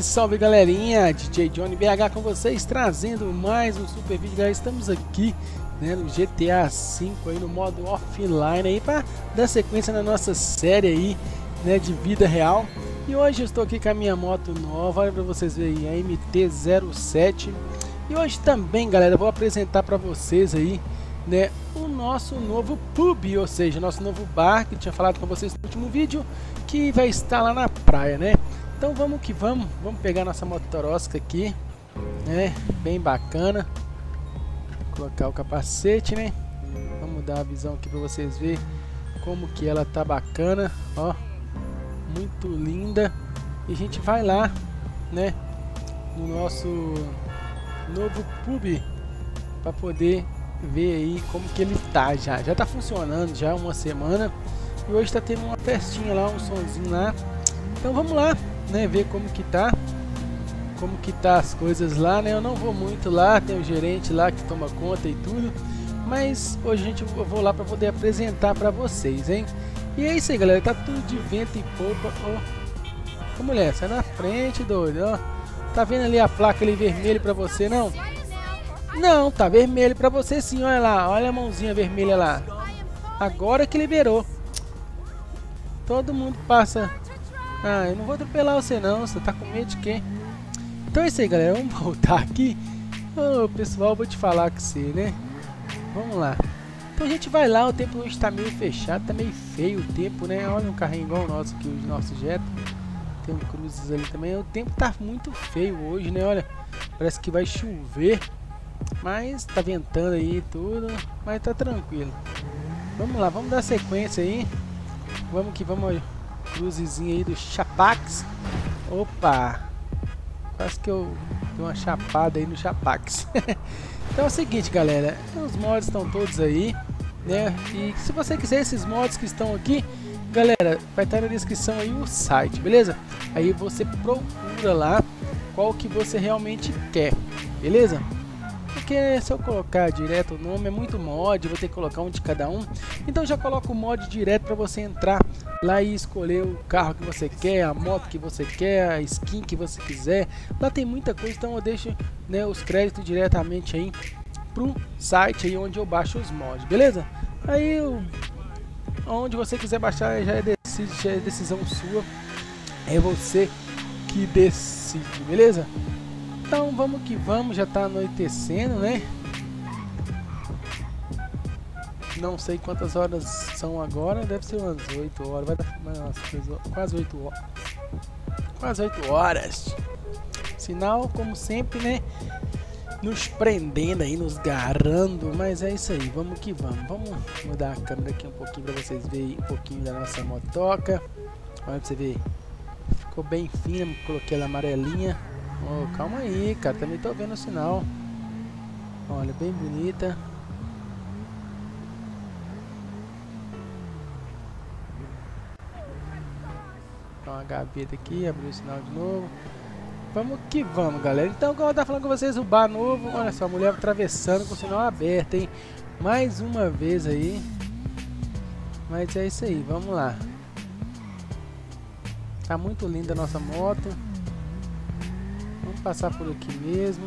Salve, salve galerinha, DJ Johnny BH com vocês, trazendo mais um super vídeo, galera. Estamos aqui, né, no GTA V aí no modo offline aí para dar sequência na nossa série aí, né, de vida real. E hoje eu estou aqui com a minha moto nova, olha para vocês verem, a MT-07. E hoje também, galera, vou apresentar para vocês aí, né, o nosso novo pub, ou seja, nosso novo bar que eu tinha falado com vocês no último vídeo, que vai estar lá na praia, né? Então vamos que vamos, pegar nossa motorosca aqui, né? Bem bacana. Colocar o capacete, né? Vamos dar a visão aqui para vocês verem como que ela tá bacana, ó, muito linda. E a gente vai lá, né, no nosso novo pub para poder ver aí como que ele tá. Já tá funcionando já há uma semana e hoje tá tendo uma festinha lá, um sonzinho lá. Então vamos lá, né, ver como que tá as coisas lá, né? Eu não vou muito lá, tem o gerente lá que toma conta e tudo, mas hoje eu vou lá para poder apresentar para vocês, hein? E é isso aí, galera, tá tudo de vento e popa. Ô mulher, sai na frente, doido, ó. Tá vendo ali a placa ali vermelha para você, não? Não, tá vermelho para você sim, olha lá, olha a mãozinha vermelha lá. Agora que liberou. Todo mundo passa. Ah, eu não vou atropelar você não, você tá com medo de quê? Então é isso aí, galera, vamos voltar aqui. Ô, pessoal, vou te falar com você, né? Vamos lá. Então a gente vai lá, o tempo hoje tá meio fechado, tá meio feio o tempo, né? Olha um carrinho igual o nosso aqui, o nosso Jetta. Tem um Cruzes ali também, o tempo tá muito feio hoje, né? Olha, parece que vai chover, mas tá ventando aí e tudo, mas tá tranquilo. Vamos lá, vamos dar sequência aí. Vamos que vamos. Cruzezinho aí do Chapax. Opa! Quase que eu dei uma chapada aí no Chapax. Então é o seguinte, galera, os mods estão todos aí, né? E se você quiser esses mods que estão aqui, galera, vai estar na descrição aí o site, beleza? Aí você procura lá qual que você realmente quer, beleza? Porque se eu colocar direto o nome é muito mod, vou ter que colocar um de cada um. Então já coloco o mod direto para você entrar lá e escolher o carro que você quer, a moto que você quer, a skin que você quiser. Lá tem muita coisa, então eu deixo, né, os créditos diretamente aí pro site aí onde eu baixo os mods, beleza? Aí onde você quiser baixar já é decisão sua, é você que decide, beleza? Então vamos que vamos, já tá anoitecendo, né? Não sei quantas horas são agora, deve ser umas 8 horas, vai dar quase 8 horas. Quase 8 horas. Sinal, como sempre, né? Nos prendendo aí, nos garrando, mas é isso aí, vamos que vamos. Vamos mudar a câmera aqui um pouquinho para vocês verem um pouquinho da nossa motoca. Olha pra você ver, ficou bem fina, coloquei ela amarelinha. Oh, calma aí, cara, também tô vendo o sinal. Olha, bem bonita. Dá uma gaveta aqui, abrir o sinal de novo. Vamos que vamos, galera. Então, como eu tava falando com vocês, o bar novo. Olha só, a mulher atravessando com o sinal aberto, hein? Mais uma vez aí. Mas é isso aí, vamos lá. Tá muito linda a nossa moto. Vamos passar por aqui mesmo.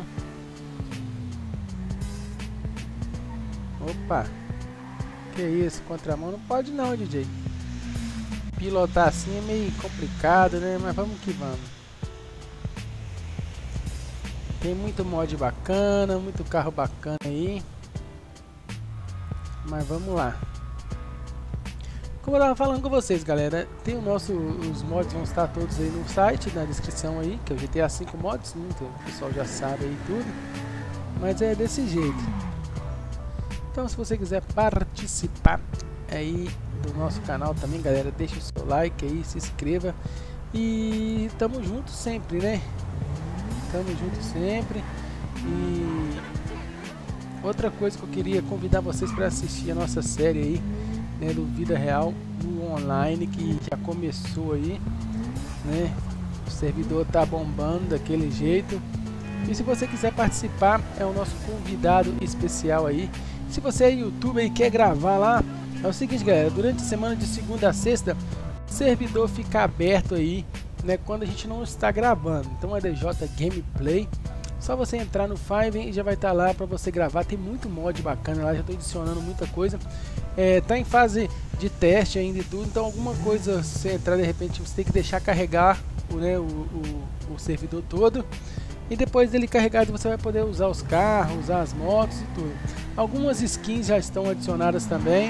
Opa! Que isso, contramão não pode não, DJ. Pilotar assim é meio complicado, né? Mas vamos que vamos. Tem muito mod bacana, muito carro bacana aí. Mas vamos lá. Como eu tava falando com vocês, galera, tem os mods vão estar todos aí no site, na descrição aí, que é o GTA V Mods, né? Então, o pessoal já sabe aí tudo, mas é desse jeito. Então se você quiser participar aí do nosso canal também, galera, deixa o seu like aí, se inscreva e tamo junto sempre, né? Tamo junto sempre. E outra coisa que eu queria convidar vocês para assistir a nossa série aí, né, do Vida Real no online, que já começou aí, né? O servidor tá bombando daquele jeito. E se você quiser participar, é o nosso convidado especial aí. Se você é youtuber e quer gravar lá, é o seguinte, galera, durante a semana de segunda a sexta, o servidor fica aberto aí né, quando a gente não está gravando. Então é DJ Gameplay. Só você entrar no Fiverr e já vai estar lá para você gravar. Tem muito mod bacana lá, já estou adicionando muita coisa. Tá em fase de teste ainda e tudo, então alguma coisa você entrar de repente você tem que deixar carregar o servidor todo. E depois dele carregado você vai poder usar os carros, usar as motos e tudo. Algumas skins já estão adicionadas também.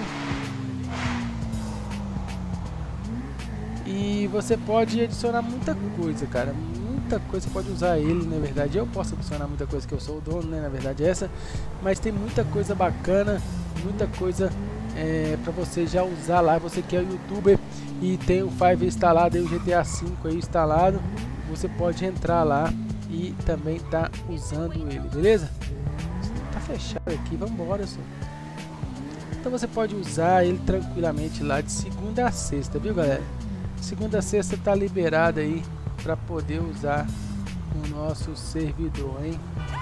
E você pode adicionar muita coisa, cara. Muita coisa, você pode usar ele, na verdade. Eu posso adicionar muita coisa que eu sou o dono, né? Na verdade é essa. Mas tem muita coisa bacana, muita coisa para você já usar lá. Você que é youtuber e tem o Fiverr instalado, aí o GTA V aí instalado, você pode entrar lá e também tá usando ele, beleza? Tá fechado aqui, vamos embora só. Então você pode usar ele tranquilamente lá de segunda a sexta, viu galera? Segunda a sexta tá liberado aí para poder usar o nosso servidor, hein?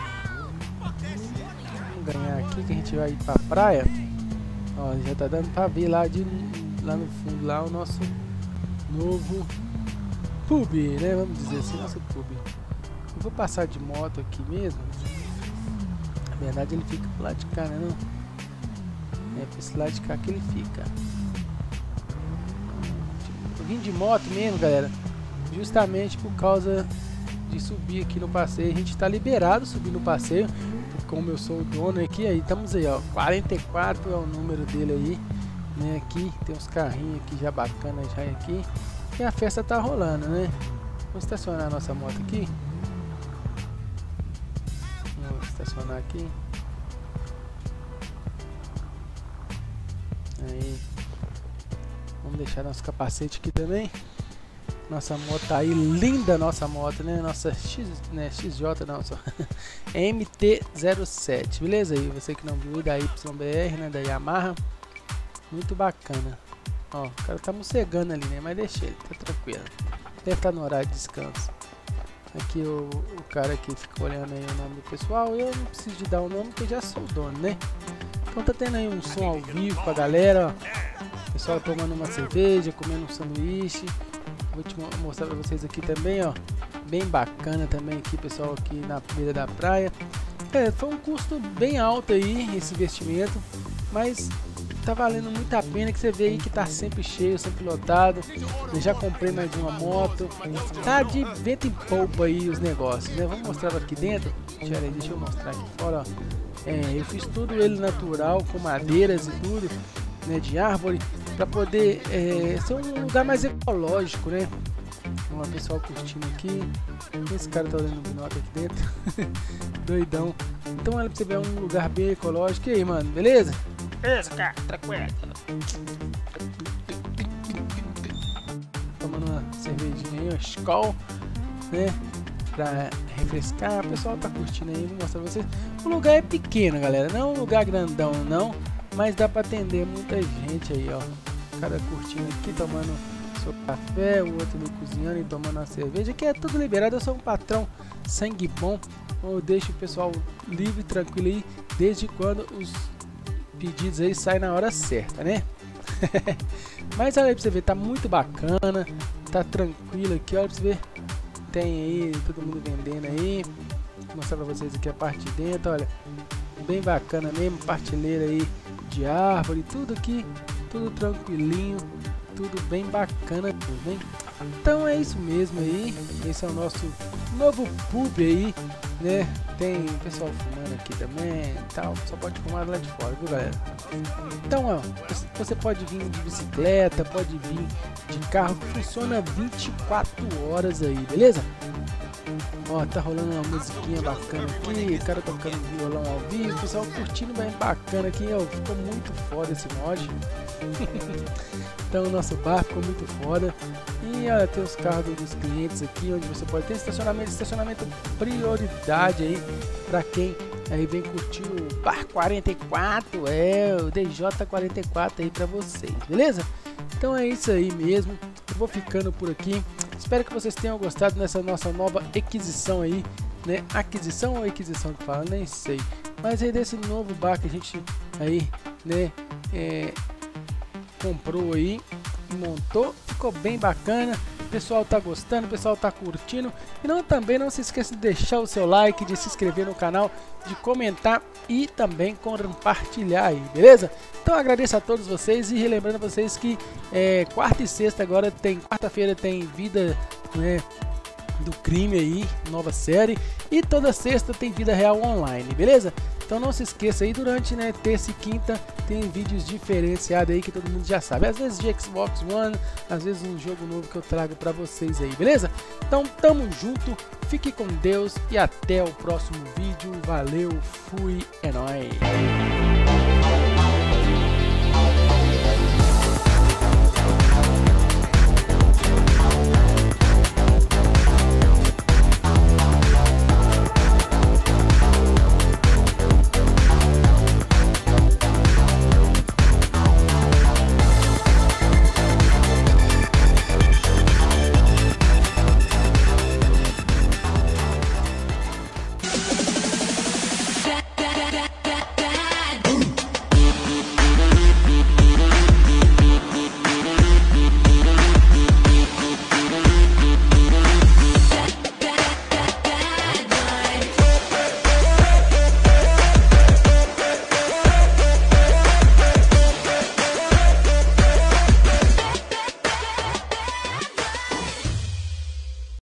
Vamos ganhar aqui que a gente vai ir pra praia. Ó, já tá dando para ver lá no fundo lá o nosso novo pub, né? Vamos dizer assim, nosso pub. Eu vou passar de moto aqui mesmo. Na verdade ele fica pro lado de cá, né? Não? É pra esse lado de cá que ele fica. Eu vim de moto mesmo, galera, justamente por causa de subir aqui no passeio. A gente tá liberado subir no passeio, como eu sou o dono aqui. Aí estamos aí, ó, 44 é o número dele aí, né? Aqui tem uns carrinhos aqui já bacanas já aqui. E a festa tá rolando, né? Vamos estacionar a nossa moto aqui. Vamos estacionar aqui. Aí. Vamos deixar nosso capacete aqui também. Nossa moto tá aí, linda nossa moto, né? Nossa XJ, não, só MT-07, beleza? Aí você que não viu, da YBR, né? Da Yamaha, muito bacana. Ó, o cara tá mocegando ali, né? Mas deixa ele, tá tranquilo. Deve estar no horário de descanso. Aqui o cara aqui fica olhando aí o nome do pessoal. Eu não preciso de dar o nome porque eu já sou o dono, né? Então tá tendo aí um som ao vivo pra galera, ó. Pessoal tomando uma cerveja, comendo um sanduíche. Vou te mostrar pra vocês aqui também, ó. Bem bacana também aqui, pessoal, aqui na beira da praia. Foi um custo bem alto aí, esse investimento. Mas tá valendo muito a pena, que você vê aí que tá sempre cheio, sempre lotado. Eu já comprei mais uma moto. Tá de vento em polpa aí os negócios, né? Vamos mostrar aqui dentro. Deixa eu mostrar aqui fora, ó. Eu fiz tudo ele natural, com madeiras e tudo, né, de árvore, para poder ser um lugar mais ecológico, né? Vamos lá, pessoal curtindo aqui. Esse cara tá olhando o binóculo aqui dentro. Doidão. Então olha pra você ver, um lugar bem ecológico. E aí, mano, beleza? Beleza, cara, tranquilo. Tomando uma cervejinha aí, uma Skol, né? Pra refrescar. O pessoal tá curtindo aí, vou mostrar pra vocês. O lugar é pequeno, galera, não é um lugar grandão não, mas dá pra atender muita gente aí, ó. O cara curtindo aqui, tomando seu café, o outro ali cozinhando e tomando uma cerveja. Aqui é tudo liberado, eu sou um patrão sangue bom. Eu deixo o pessoal livre, tranquilo aí, desde quando os pedidos aí saem na hora certa, né? Mas olha aí pra você ver, tá muito bacana, tá tranquilo aqui, olha pra você ver. Tem aí, todo mundo vendendo aí. Vou mostrar pra vocês aqui a parte de dentro, olha. Bem bacana mesmo, partilheira aí de árvore, tudo aqui, tudo tranquilinho, tudo bem bacana, bem. Então é isso mesmo aí, esse é o nosso novo pub aí, né? Tem pessoal fumando aqui também e tal, só pode fumar lá de fora, viu galera? Então ó, você pode vir de bicicleta, pode vir de carro, que funciona 24 horas aí, beleza? Ó, tá rolando uma musiquinha bacana aqui, o cara tocando violão ao vivo, o pessoal curtindo bem bacana aqui, ó, ficou muito foda esse mod. Então o nosso bar ficou muito foda. E olha, tem os carros dos clientes aqui, onde você pode ter estacionamento prioridade aí pra quem aí vem curtir o Bar 44, o DJ 44 aí pra vocês, beleza? Então é isso aí mesmo, eu vou ficando por aqui. Espero que vocês tenham gostado dessa nossa nova aquisição aí, né? Aquisição ou aquisição que fala, nem sei. Mas aí desse novo bar que a gente aí, né, comprou aí, montou, ficou bem bacana. pessoal tá gostando, o pessoal tá curtindo. E também não se esqueça de deixar o seu like, de se inscrever no canal, de comentar e também compartilhar aí, beleza? Então agradeço a todos vocês e relembrando vocês que quarta e sexta agora quarta-feira tem Vida, né, do Crime aí, nova série, e toda sexta tem Vida Real Online, beleza? Então não se esqueça aí, durante, né, terça e quinta tem vídeos diferenciados aí que todo mundo já sabe, às vezes de Xbox One, às vezes um jogo novo que eu trago pra vocês aí, beleza? Então tamo junto, fique com Deus e até o próximo vídeo, valeu, fui, é nóis!